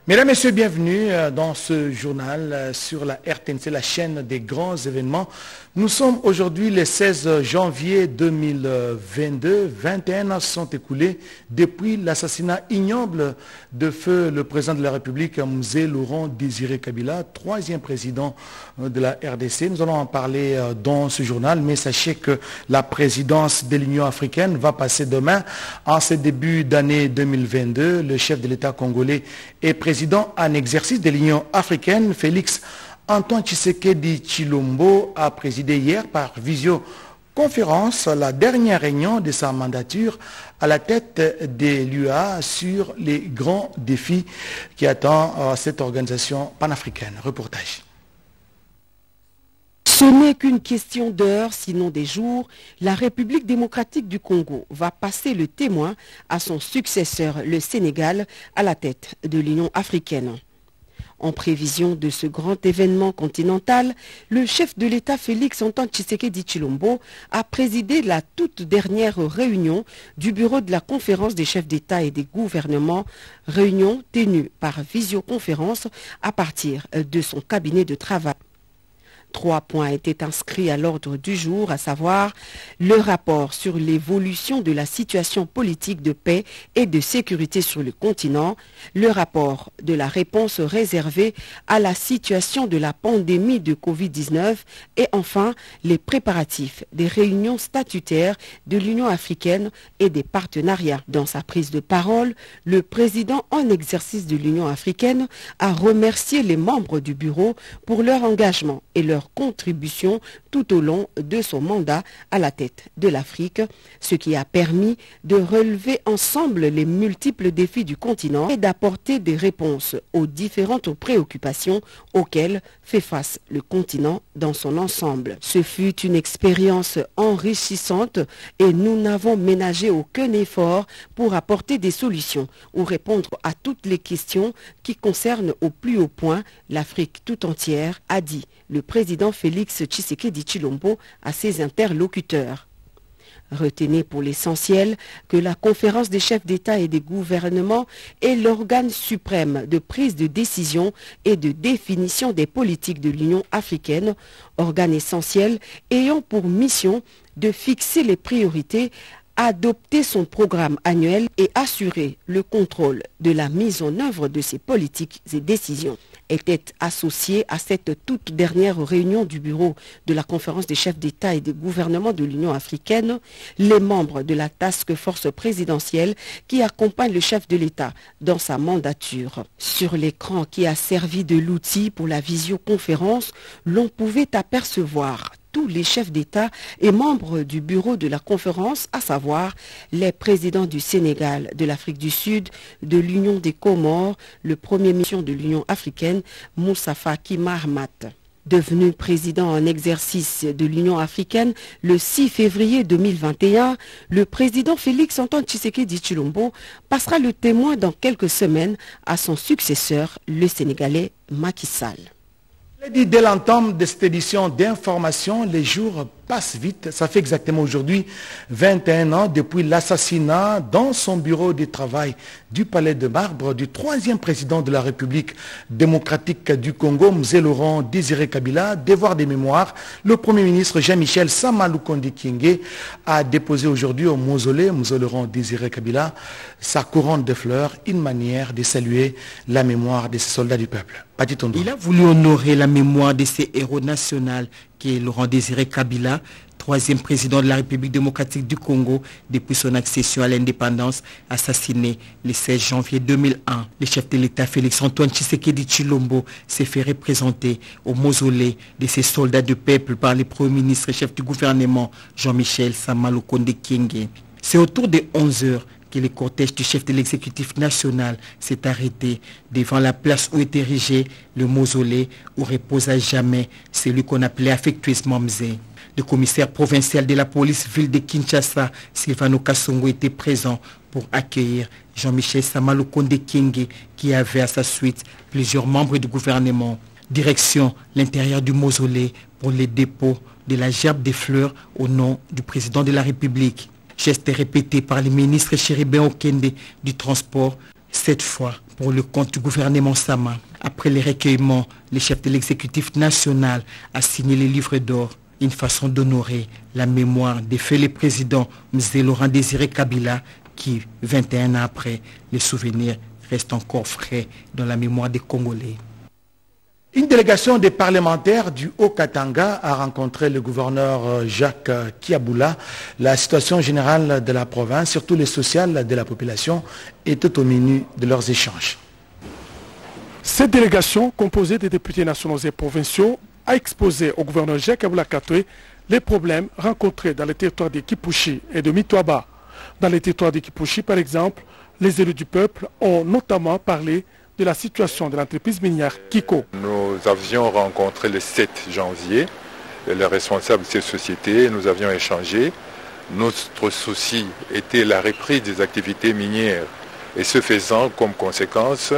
Mesdames, Messieurs, bienvenue dans ce journal sur la RTNC, la chaîne des grands événements. Nous sommes aujourd'hui le 16 janvier 2022. 21 ans se sont écoulés depuis l'assassinat ignoble de feu le président de la République, Mzee Laurent Désiré Kabila, troisième président de la RDC. Nous allons en parler dans ce journal, mais sachez que la présidence de l'Union africaine va passer demain. En ce début d'année 2022, le chef de l'État congolais et président en exercice de l'Union africaine, Félix Antoine Tshisekedi Tshilombo, a présidé hier par visioconférence la dernière réunion de sa mandature à la tête de l'UA sur les grands défis qui attendent cette organisation panafricaine. Reportage. Ce n'est qu'une question d'heures, sinon des jours. La République démocratique du Congo va passer le témoin à son successeur, le Sénégal, à la tête de l'Union africaine. En prévision de ce grand événement continental, le chef de l'État Félix Antoine Tshisekedi Tshilombo a présidé la toute dernière réunion du bureau de la conférence des chefs d'État et des gouvernements, réunion tenue par visioconférence à partir de son cabinet de travail. 3 points étaient inscrits à l'ordre du jour, à savoir le rapport sur l'évolution de la situation politique de paix et de sécurité sur le continent, le rapport de la réponse réservée à la situation de la pandémie de Covid-19 et enfin les préparatifs des réunions statutaires de l'Union africaine et des partenariats. Dans sa prise de parole, le président en exercice de l'Union africaine a remercié les membres du bureau pour leur engagement et leur contribution tout au long de son mandat à la tête de l'Afrique, ce qui a permis de relever ensemble les multiples défis du continent et d'apporter des réponses aux différentes préoccupations auxquelles fait face le continent dans son ensemble. Ce fut une expérience enrichissante et nous n'avons ménagé aucun effort pour apporter des solutions ou répondre à toutes les questions qui concernent au plus haut point l'Afrique tout entière, a dit le président Félix Tshisekedi Tshilombo à ses interlocuteurs. Retenez pour l'essentiel que la conférence des chefs d'État et des gouvernements est l'organe suprême de prise de décision et de définition des politiques de l'Union africaine, organe essentiel ayant pour mission de fixer les priorités, adopter son programme annuel et assurer le contrôle de la mise en œuvre de ses politiques et décisions. Étaient associés à cette toute dernière réunion du bureau de la conférence des chefs d'État et des gouvernements de l'Union africaine, les membres de la task force présidentielle qui accompagne le chef de l'État dans sa mandature. Sur l'écran qui a servi de l'outil pour la visioconférence, l'on pouvait apercevoir tous les chefs d'État et membres du bureau de la conférence, à savoir les présidents du Sénégal, de l'Afrique du Sud, de l'Union des Comores, le premier mission de l'Union africaine, Moussa Faki Mahamat. Devenu président en exercice de l'Union africaine le 6 février 2021, le président Félix Antoine Tshisekedi Tshilombo passera le témoin dans quelques semaines à son successeur, le Sénégalais Macky Sall. Dès l'entame de cette édition d'information, les jours passent vite. Ça fait exactement aujourd'hui 21 ans depuis l'assassinat dans son bureau de travail du Palais de Marbre du troisième président de la République démocratique du Congo, Mzee Laurent Désiré Kabila. Devoir des mémoires, le Premier ministre Jean-Michel Sama-Lukonde Kyenge a déposé aujourd'hui au mausolée Mzee Laurent Désiré Kabila sa couronne de fleurs, une manière de saluer la mémoire de ces soldats du peuple. Il a voulu honorer la mémoire de ces héros nationaux qui est Laurent Désiré Kabila, troisième président de la République démocratique du Congo depuis son accession à l'indépendance, assassiné le 16 janvier 2001. Le chef de l'État Félix Antoine Tshisekedi Tshilombo s'est fait représenter au mausolée de ces soldats de peuple par le Premier ministre et chef du gouvernement Jean-Michel Sama-Lukonde Kyenge. C'est autour de 11 heures que le cortège du chef de l'exécutif national s'est arrêté devant la place où est érigé le mausolée où repose à jamais celui qu'on appelait affectueusement Mzee. Le commissaire provincial de la police ville de Kinshasa, Sylvano Kassongo, était présent pour accueillir Jean-Michel Sama-Lukonde Kyenge qui avait à sa suite plusieurs membres du gouvernement. Direction l'intérieur du mausolée pour le dépôt de la gerbe de fleurs au nom du président de la République. Geste répété par le ministre Chéribin Okende du Transport, Cette fois, pour le compte du gouvernement Sama, après les recueillements, le chef de l'exécutif national a signé les livres d'or, une façon d'honorer la mémoire des fêlés présidents M. Laurent Désiré Kabila, qui, 21 ans après, les souvenirs restent encore frais dans la mémoire des Congolais. Une délégation des parlementaires du Haut-Katanga a rencontré le gouverneur Jacques Kiaboula. La situation générale de la province, surtout les sociales de la population, était au menu de leurs échanges. Cette délégation, composée des députés nationaux et provinciaux, a exposé au gouverneur Jacques Kiaboula Katoué les problèmes rencontrés dans les territoires de Kipushi et de Mitwaba. Dans les territoires de Kipushi, par exemple, les élus du peuple ont notamment parlé de la situation de l'entreprise minière Kiko. Nous avions rencontré le 7 janvier les responsables de cette société, nous avions échangé. Notre souci était la reprise des activités minières et ce faisant comme conséquence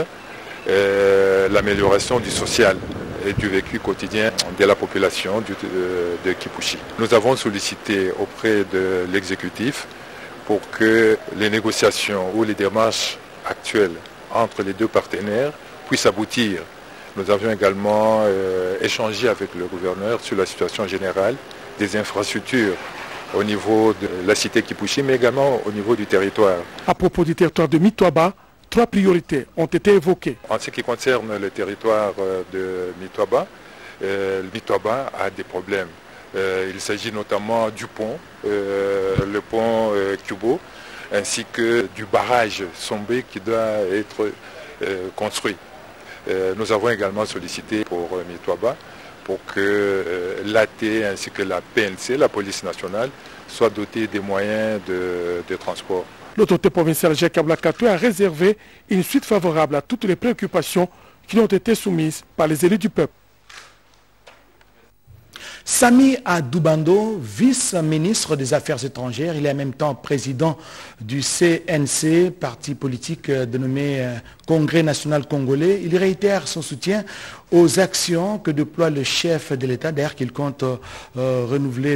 l'amélioration du social et du vécu quotidien de la population de Kipushi. Nous avons sollicité auprès de l'exécutif pour que les négociations ou les démarches actuelles entre les deux partenaires puissent aboutir. Nous avions également échangé avec le gouverneur sur la situation générale des infrastructures au niveau de la cité Kipushi, mais également au niveau du territoire. À propos du territoire de Mitwaba, 3 priorités ont été évoquées. En ce qui concerne le territoire de Mitwaba, Mitwaba a des problèmes. Il s'agit notamment du pont, le pont Kubo, ainsi que du barrage Sombé qui doit être construit. Nous avons également sollicité pour Mitwaba pour que l'AT ainsi que la PNC, la police nationale, soient dotés des moyens de transport. L'autorité provinciale Jacques Kiaboula Katoué a réservé une suite favorable à toutes les préoccupations qui ont été soumises par les élus du peuple. Sami Adoubando, vice-ministre des Affaires étrangères, il est en même temps président du CNC, parti politique dénommé Congrès national congolais. Il réitère son soutien aux actions que déploie le chef de l'État, d'ailleurs qu'il compte renouveler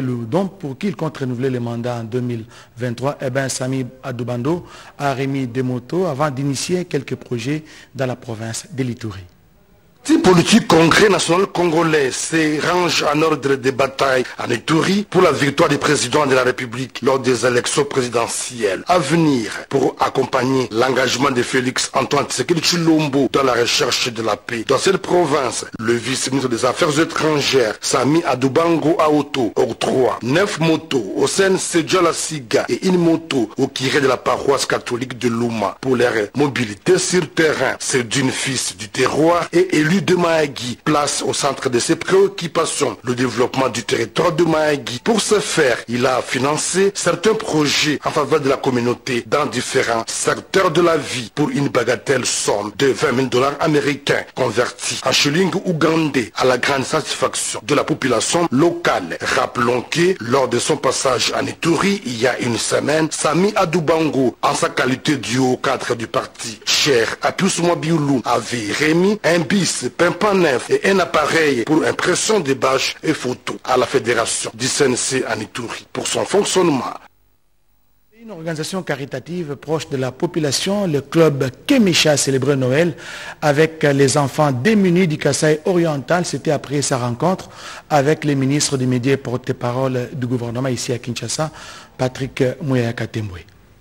le mandat en 2023. Eh bien, Sami Adoubando a remis des motos avant d'initier quelques projets dans la province de l'Ituri. Le parti politique Congrès national congolais se range en ordre de bataille en Ituri pour la victoire du président de la République lors des élections présidentielles à venir pour accompagner l'engagement de Félix Antoine Tshisekedi Tshilombo dans la recherche de la paix. Dans cette province, le vice-ministre des Affaires étrangères, Sami Adoubando Aoto, octroie 9 motos au CNC Djalasiga et une moto au curé de la paroisse catholique de Louma pour leur mobilité sur terrain. C'est d'une fils du terroir et élu de Mahagi, place au centre de ses préoccupations le développement du territoire de Mahagi. Pour ce faire, il a financé certains projets en faveur de la communauté dans différents secteurs de la vie pour une bagatelle somme de 20 000 $ américains convertis en shilling ougandais à la grande satisfaction de la population locale. Rappelons que lors de son passage en Ituri il y a une semaine, Sami Adoubando, en sa qualité du haut cadre du parti, cher à Piusuma Bioulou, avait remis un bis pimpant neuf et un appareil pour impression des bâches et photos à la fédération du CNC en Ituri pour son fonctionnement. Une organisation caritative proche de la population, le club Kemisha a célébré Noël avec les enfants démunis du Kasaï oriental. C'était après sa rencontre avec les ministres des médias et porte-parole du gouvernement ici à Kinshasa, Patrick Mouyaya Katembwe.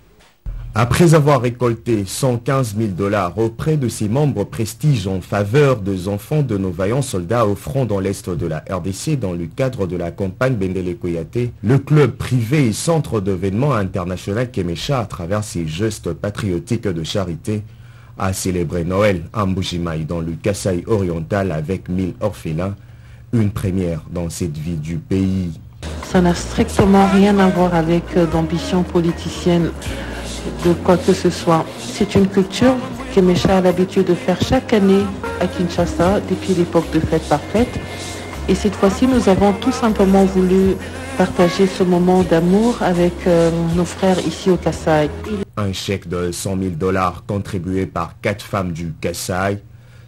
Après avoir récolté 115 000 $ auprès de ses membres prestige en faveur des enfants de nos vaillants soldats au front dans l'est de la RDC dans le cadre de la campagne Bendele Koyate, le club privé et centre d'événements international Kemisha, à travers ses gestes patriotiques de charité, a célébré Noël à Mbujimaï dans le Kasaï oriental avec 1000 orphelins, une première dans cette ville du pays. Ça n'a strictement rien à voir avec d'ambition politicienne de quoi que ce soit. C'est une culture que Kemisha a l'habitude de faire chaque année à Kinshasa depuis l'époque de Fête Parfaite. Et cette fois-ci, nous avons tout simplement voulu partager ce moment d'amour avec nos frères ici au Kasaï. Un chèque de 100 000 $ contribué par 4 femmes du Kasaï,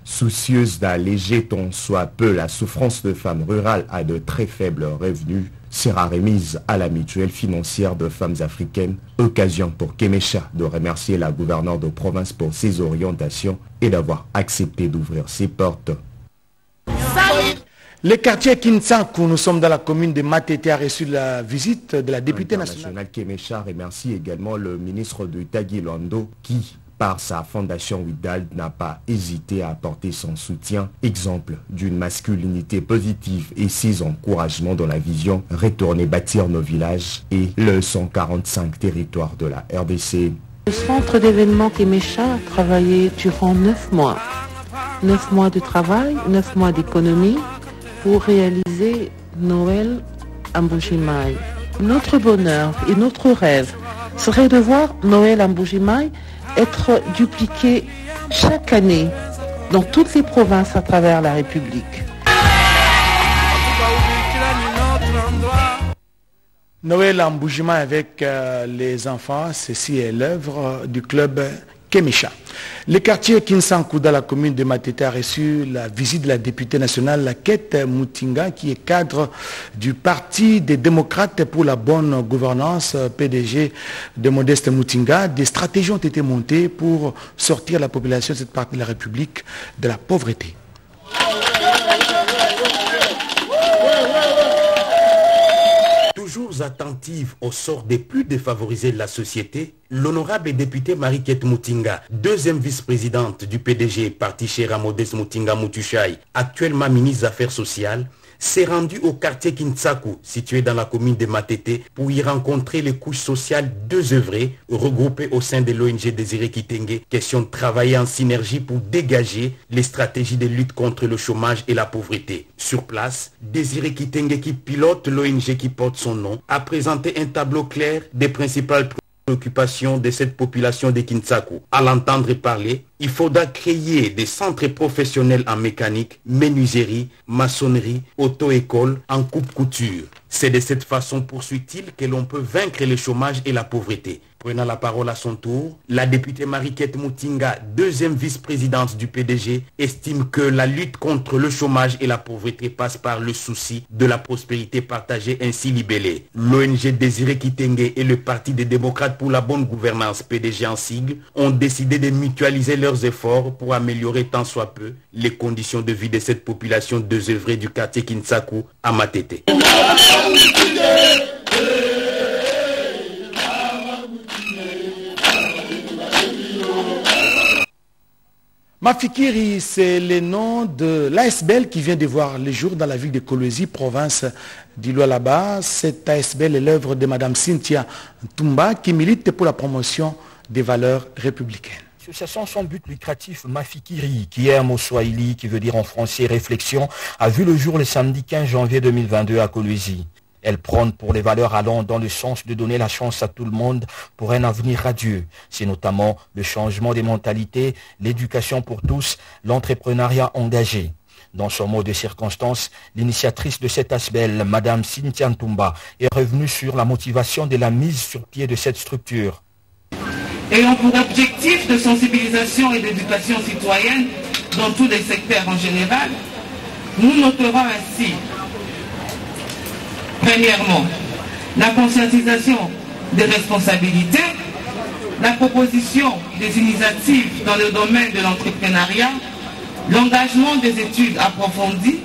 soucieuses d'alléger tant soit peu la souffrance de femmes rurales à de très faibles revenus, sera remise à la mutuelle financière de femmes africaines. Occasion pour Kemecha de remercier la gouverneure de province pour ses orientations et d'avoir accepté d'ouvrir ses portes. Le quartier Kinsanku, nous sommes dans la commune de Matete, a reçu la visite de la députée nationale. Kemecha remercie également le ministre de Taguilando qui, par sa fondation Widal, n'a pas hésité à apporter son soutien, exemple d'une masculinité positive et ses encouragements dans la vision retourner bâtir nos villages et le 145 territoires de la RDC. Le centre d'événements Kemecha a travaillé durant 9 mois. 9 mois de travail, 9 mois d'économie pour réaliser Noël à Mbuji-Mayi. Notre bonheur et notre rêve serait de voir Noël à Mbuji-Mayi être dupliqué chaque année dans toutes les provinces à travers la République. Noël à Mbuji-Mayi avec les enfants, ceci est l'œuvre du club Kemecha. Le quartier Kinsanku dans la commune de Matete a reçu la visite de la députée nationale Laquette Mutinga qui est cadre du Parti des démocrates pour la bonne gouvernance, PDG de Modeste Mutinga. Des stratégies ont été montées pour sortir la population de cette partie de la République de la pauvreté. Toujours attentive au sort des plus défavorisés de la société, l'honorable députée Mariquette Mutinga, deuxième vice-présidente du PDG Parti Chéra Modeste Mutinga Mutushai, actuellement ministre des Affaires sociales, s'est rendue au quartier Kinsanku, situé dans la commune de Matete, pour y rencontrer les couches sociales désœuvrées, regroupées au sein de l'ONG Désiré Kitenge, question de travailler en synergie pour dégager les stratégies de lutte contre le chômage et la pauvreté. Sur place, Désiré Kitenge, qui pilote l'ONG qui porte son nom, a présenté un tableau clair des principales préoccupations de cette population de Kinsanku. À l'entendre parler, il faudra créer des centres professionnels en mécanique, menuiserie, maçonnerie, auto-école, en coupe-couture. C'est de cette façon, poursuit-il, que l'on peut vaincre le chômage et la pauvreté. Prenant la parole à son tour, la députée Mariquette Mutinga, deuxième vice-présidente du PDG, estime que la lutte contre le chômage et la pauvreté passe par le souci de la prospérité partagée ainsi libellée. L'ONG Désiré Kitenge et le Parti des démocrates pour la bonne gouvernance, PDG en sigle, ont décidé de mutualiser leurs efforts pour améliorer tant soit peu les conditions de vie de cette population désœuvrée du quartier Kinsanku à Matete. Mafikiri, c'est le nom de l'ASBL qui vient de voir le jour dans la ville de Kolwezi, province d'Ilo-Alaba. Cette ASBL est l'œuvre de Mme Cynthia Ntumba qui milite pour la promotion des valeurs républicaines. L'association sans but lucratif Mafikiri, qui est un mot swahili qui veut dire en français réflexion, a vu le jour le samedi 15 janvier 2022 à Kolwezi. Elle prône pour les valeurs allant dans le sens de donner la chance à tout le monde pour un avenir radieux. C'est notamment le changement des mentalités, l'éducation pour tous, l'entrepreneuriat engagé. Dans son mot de circonstance, l'initiatrice de cet ASBL, Mme Cynthia Ntumba, est revenue sur la motivation de la mise sur pied de cette structure. Ayant pour objectif de sensibilisation et d'éducation citoyenne dans tous les secteurs en général, nous noterons ainsi premièrement, la conscientisation des responsabilités, la proposition des initiatives dans le domaine de l'entrepreneuriat, l'engagement des études approfondies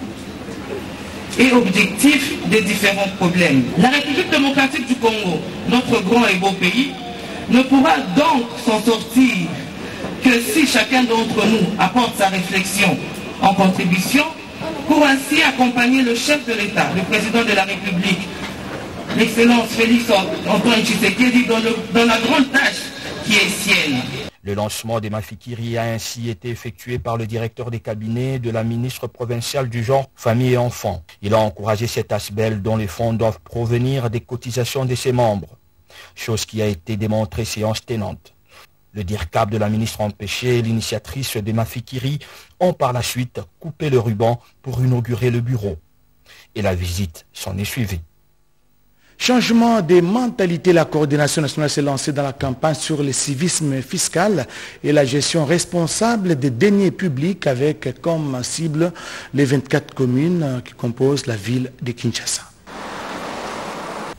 et objectifs des différents problèmes. La République démocratique du Congo, notre grand et beau pays, ne pourra donc s'en sortir que si chacun d'entre nous apporte sa réflexion en contribution pour ainsi accompagner le chef de l'État, le président de la République, l'excellence Félix Antoine Tshisekedi dans la grande tâche qui est sienne. Le lancement des Mafikiri a ainsi été effectué par le directeur des cabinets de la ministre provinciale du genre, famille et enfants. Il a encouragé cet ASBL dont les fonds doivent provenir des cotisations de ses membres, chose qui a été démontrée séance tenante. Le DIRCAP de la ministre empêché et l'initiatrice des Mafikiri ont par la suite coupé le ruban pour inaugurer le bureau. Et la visite s'en est suivie. Changement des mentalités, la coordination nationale s'est lancée dans la campagne sur le civisme fiscal et la gestion responsable des deniers publics avec comme cible les 24 communes qui composent la ville de Kinshasa.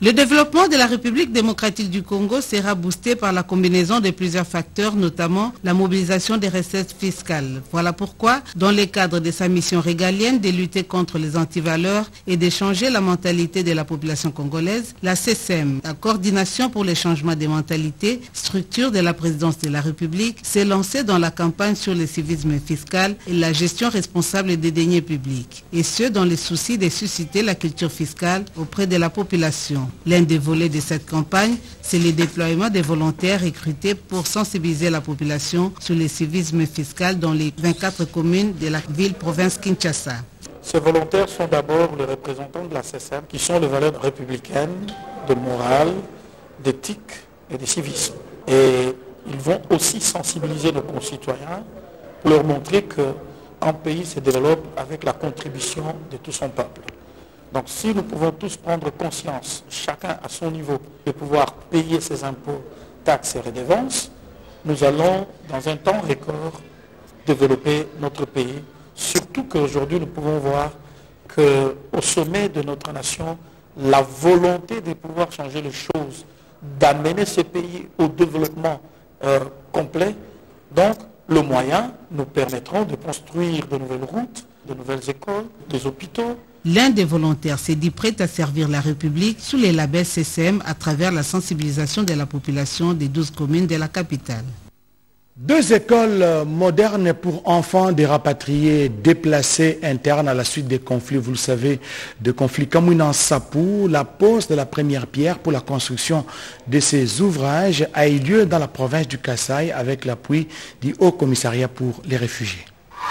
Le développement de la République démocratique du Congo sera boosté par la combinaison de plusieurs facteurs, notamment la mobilisation des recettes fiscales. Voilà pourquoi, dans le cadre de sa mission régalienne de lutter contre les antivaleurs et de changer la mentalité de la population congolaise, la CSM, la coordination pour le changement des mentalités, structure de la présidence de la République, s'est lancée dans la campagne sur le civisme fiscal et la gestion responsable des deniers publics, et ce dans le souci de susciter la culture fiscale auprès de la population. L'un des volets de cette campagne, c'est le déploiement des volontaires recrutés pour sensibiliser la population sur le civisme fiscal dans les 24 communes de la ville-province Kinshasa. Ces volontaires sont d'abord les représentants de la CSM, qui sont les valeurs républicaines, de morale, d'éthique et de civisme. Et ils vont aussi sensibiliser nos concitoyens pour leur montrer qu'un pays se développe avec la contribution de tout son peuple. Donc si nous pouvons tous prendre conscience, chacun à son niveau, de pouvoir payer ses impôts, taxes et redevances, nous allons, dans un temps record, développer notre pays. Surtout qu'aujourd'hui, nous pouvons voir qu'au sommet de notre nation, la volonté de pouvoir changer les choses, d'amener ce pays au développement complet, donc le moyen nous permettront de construire de nouvelles routes, de nouvelles écoles, des hôpitaux. L'un des volontaires s'est dit prêt à servir la République sous les labels CCM à travers la sensibilisation de la population des 12 communes de la capitale. 2 écoles modernes pour enfants des rapatriés déplacés internes à la suite des conflits, vous le savez, de conflits Kamouina-Sapou. La pose de la première pierre pour la construction de ces ouvrages a eu lieu dans la province du Kasaï avec l'appui du Haut Commissariat pour les réfugiés.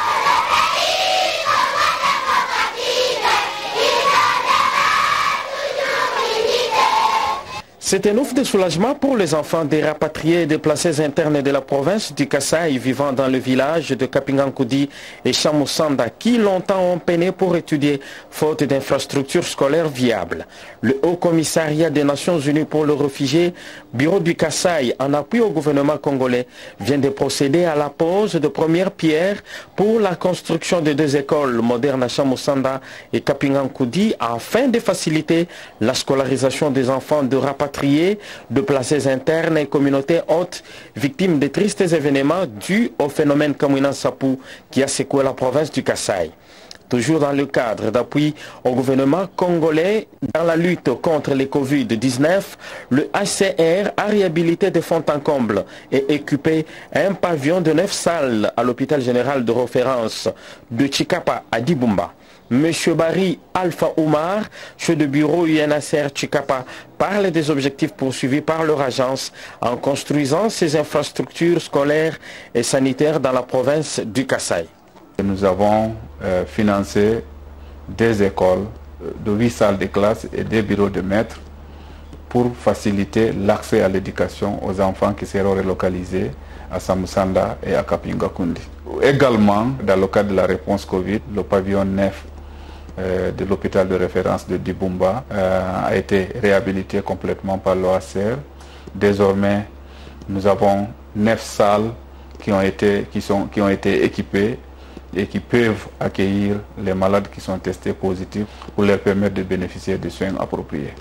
C'est un ouf de soulagement pour les enfants des rapatriés et déplacés internes de la province du Kasaï vivant dans le village de Kapingankoudi et Chamoussanda qui longtemps ont peiné pour étudier faute d'infrastructures scolaires viables. Le Haut Commissariat des Nations Unies pour les réfugiés, Bureau du Kasaï, en appui au gouvernement congolais, vient de procéder à la pose de première pierre pour la construction de 2 écoles modernes à Chamoussanda et Kapingankoudi afin de faciliter la scolarisation des enfants de rapatriés, de placés internes et communautés hautes victimes de tristes événements dus au phénomène Kamouina-Sapou qui a secoué la province du Kasaï. Toujours dans le cadre d'appui au gouvernement congolais dans la lutte contre les Covid-19, le HCR a réhabilité de fond en comble et équipé un pavillon de 9 salles à l'hôpital général de référence de Chikapa à Dibumba. Monsieur Barry Alpha Oumar, chef de bureau UNHCR Chikapa, parle des objectifs poursuivis par leur agence en construisant ces infrastructures scolaires et sanitaires dans la province du Kasaï. Nous avons financé 2 écoles de 8 salles de classe et 2 bureaux de maîtres pour faciliter l'accès à l'éducation aux enfants qui seront relocalisés à Samoussanda et à Kapingakundi. Également, dans le cadre de la réponse Covid, le pavillon 9 de l'hôpital de référence de Dibumba a été réhabilité complètement par l'OACR. Désormais, nous avons 9 salles qui ont été équipées et qui peuvent accueillir les malades qui sont testés positifs pour leur permettre de bénéficier de soins appropriés.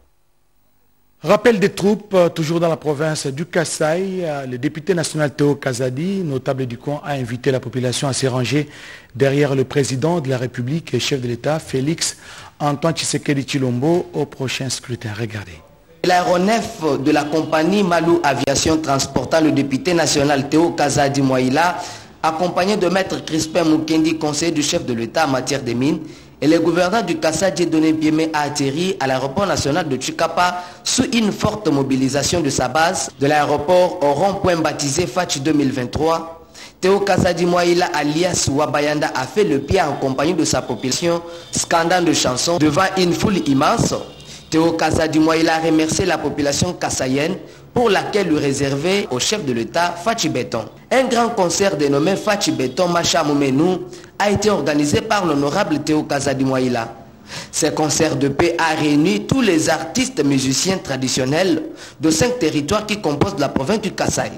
Rappel des troupes, toujours dans la province du Kasaï, le député national Théo Kazadi, notable du coin, a invité la population à se ranger derrière le président de la République et chef de l'État, Félix Antoine Tshisekedi Tshilombo, au prochain scrutin. Regardez. L'aéronef de la compagnie Malou Aviation transportant le député national Théo Kazadi Mouaïla, accompagné de maître Crispin Mukendi, conseiller du chef de l'État en matière des mines, et le gouverneur du Kasaï Dieudonné Biémé a atterri à l'aéroport national de Chikapa sous une forte mobilisation de sa base de l'aéroport au rond-point baptisé Fachi 2023. Théo Kazadi Mouaïla alias Wabayanda a fait le pied en compagnie de sa population, scandant de chansons devant une foule immense. Théo Kazadi Mouaïla a remercié la population kassaïenne pour laquelle lui réservait au chef de l'État Fachi Béton. Un grand concert dénommé Fachi Béton Macha Moumenou a été organisé par l'honorable Théo Kazadi Mouaïla. Ce concert de paix a réuni tous les artistes musiciens traditionnels de 5 territoires qui composent la province du Kasaï.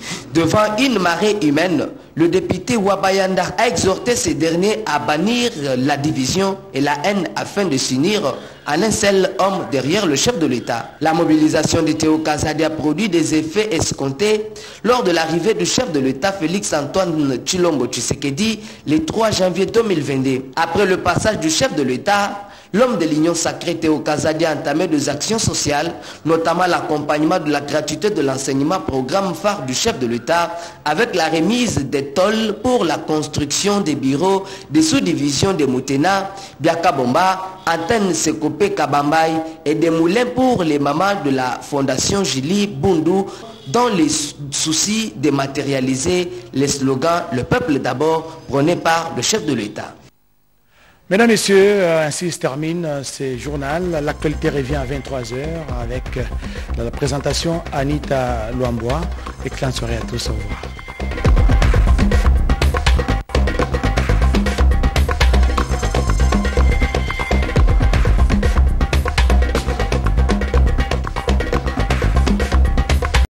Devant une marée humaine, le député Wabayanda a exhorté ces derniers à bannir la division et la haine afin de s'unir en un seul homme derrière le chef de l'État. La mobilisation de Théo Kazadi a produit des effets escomptés lors de l'arrivée du chef de l'État Félix-Antoine Tshilombo Tshisekedi le 3 janvier 2022. Après le passage du chef de l'État, l'homme de l'Union sacrée Théo Kazadi a entamé des actions sociales, notamment l'accompagnement de la gratuité de l'enseignement, programme phare du chef de l'État, avec la remise des tôles pour la construction des bureaux des sous-divisions de Moutena, Biakabomba, Antenne Sekopé Kabambaï et des moulins pour les mamans de la fondation Jili Bundu, dans les soucis de matérialiser les slogans « Le peuple d'abord » prôné par le chef de l'État. Mesdames, Messieurs, ainsi se termine ce journal. L'actualité revient à 23h avec la présentation Anita Luambois. Excellente soirée à tous. Au revoir.